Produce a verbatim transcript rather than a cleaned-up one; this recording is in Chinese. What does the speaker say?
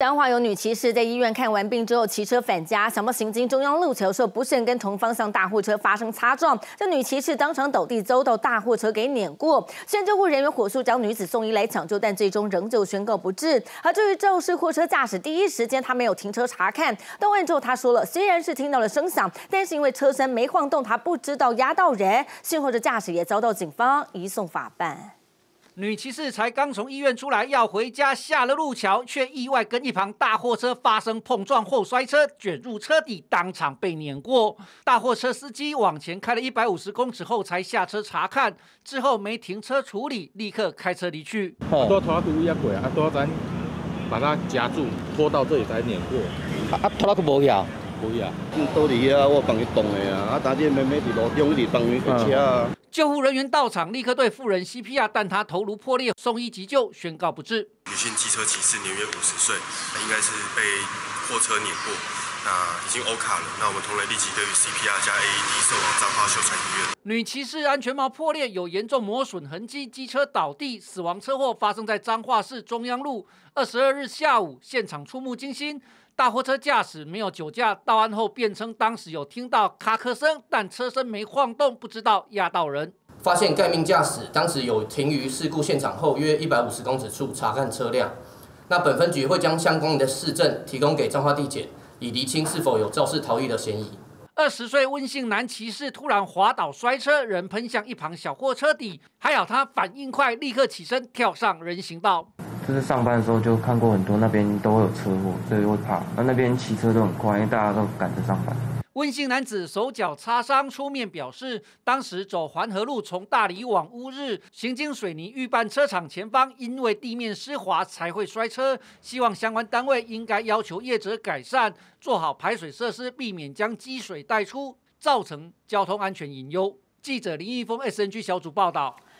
彰化有女骑士在医院看完病之后骑车返家，想要行经中央路桥的时候，不慎跟同方向大货车发生擦撞，这女骑士当场倒地，遭到大货车给碾过。虽然救护人员火速将女子送医来抢救，但最终仍旧宣告不治。而至于肇事货车驾驶，第一时间他没有停车查看，到案之后他说了，虽然是听到了声响，但是因为车身没晃动，他不知道压到人。幸好这驾驶也遭到警方移送法办。 女骑士才刚从医院出来，要回家，下了路桥，却意外跟一旁大货车发生碰撞后摔车，卷入车底，当场被碾过。大货车司机往前开了一百五十公尺后才下车查看，之后没停车处理，立刻开车离去。 哦，多拖到位啊过啊，多咱把它夹住，拖到这里才碾过。 啊，拖到去无要。 不要， 倒伫遐，我帮伊动的啊，啊，当这妹妹伫路中，伊伫帮伊开车啊。 救护人员到场，立刻对妇人 C P R， 但她头颅破裂，送医急救，宣告不治。 女性机车骑士年约五十岁，应该是被货车碾过，那已经欧卡了。那我们同仁立即给予 C P R 加 A E D 送往彰化秀传医院。 女骑士安全帽破裂，有严重磨损痕迹，机车倒地，死亡车祸发生在彰化市中央路。二十二日下午，现场触目惊心。 大货车驾驶没有酒驾，到案后辩称当时有听到咔咔声，但车身没晃动，不知道压到人。 发现该名驾驶当时有停于事故现场后约一百五十公尺处查看车辆。那本分局会将相关的市政提供给彰化地检，以厘清是否有肇事逃逸的嫌疑。 二十岁温姓男骑士突然滑倒摔车，人喷向一旁小货车底，还好他反应快，立刻起身跳上人行道。 就是上班的时候就看过很多那边都会有车祸，所以会怕。那那边骑车都很快，因为大家都赶着上班。 温姓男子手脚擦伤，出面表示，当时走环河路从大里往乌日，行经水泥预拌车厂前方，因为地面湿滑才会摔车。希望相关单位应该要求业者改善，做好排水设施，避免将积水带出，造成交通安全隐忧。记者林义峰 S N G 小组报道。